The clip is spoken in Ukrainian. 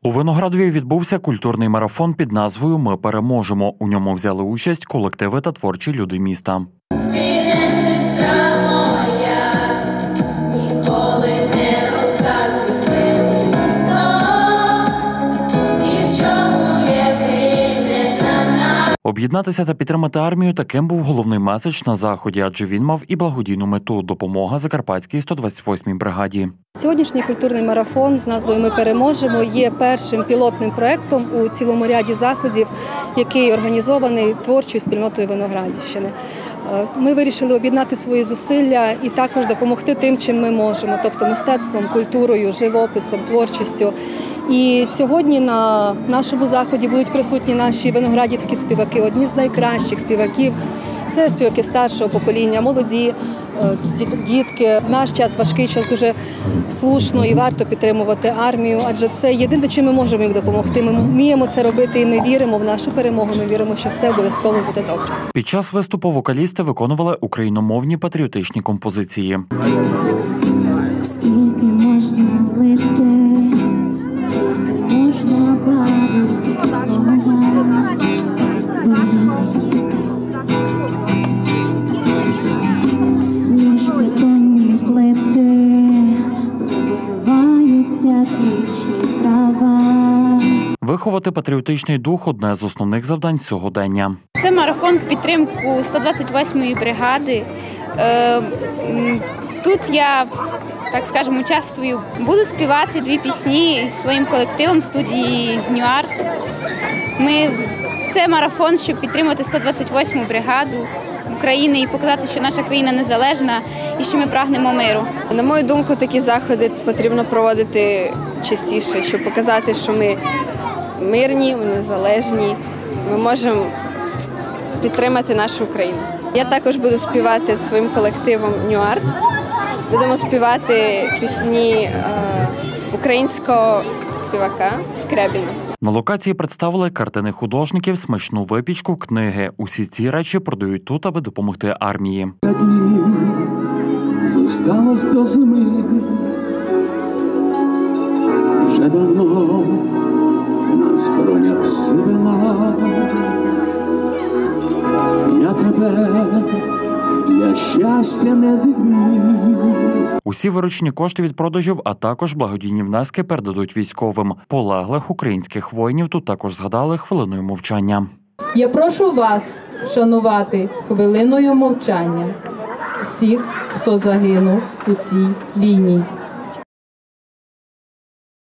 У Виноградові відбувся культурний марафон під назвою «Ми переможемо». У ньому взяли участь колективи та творчі люди міста. Об'єднатися та підтримати армію – таким був головний меседж на заході, адже він мав і благодійну мету – допомога Закарпатській 128-й бригаді. Сьогоднішній культурний марафон з назвою «Ми переможемо» є першим пілотним проєктом у цілому ряді заходів, який організований творчою спільнотою Виноградівщини. Ми вирішили об'єднати свої зусилля і також допомогти тим, чим ми можемо, тобто мистецтвом, культурою, живописом, творчістю. І сьогодні на нашому заході будуть присутні наші виноградівські співаки, одні з найкращих співаків. Це співаки старшого покоління, молоді, дітки. В наш час, важкий час, дуже слушно і варто підтримувати армію, адже це єдине, чим ми можемо їм допомогти. Ми вміємо це робити і ми віримо в нашу перемогу, ми віримо, що все обов'язково буде добре. Під час виступу вокалісти виконували україномовні патріотичні композиції. Скільки можна лити, скільки можна бавити слова, вони діти. Між бетонні плити пробиваються квічі трава. Виховати патріотичний дух – одне з основних завдань сьогодення. Це марафон в підтримку 128-ї бригади. Тут я, так скажемо, участвую. Буду співати 2 пісні зі своїм колективом студії New Art. Це марафон, щоб підтримати 128-му бригаду України і показати, що наша країна незалежна і що ми прагнемо миру. На мою думку, такі заходи потрібно проводити частіше, щоб показати, що ми мирні, незалежні, ми можемо підтримати нашу країну. Я також буду співати зі своїм колективом New Art. Будемо співати пісні українського співака Скрябіна. На локації представили картини художників, смачну випічку, книги. Усі ці речі продають тут, аби допомогти армії. Зосталось до зими, вже давно на скронях сивина. Я тебе для щастя не зігрію. Усі виручені кошти від продажів, а також благодійні внески передадуть військовим. Полеглих українських воїнів тут також згадали хвилиною мовчання. Я прошу вас вшанувати хвилиною мовчання всіх, хто загинув у цій війні.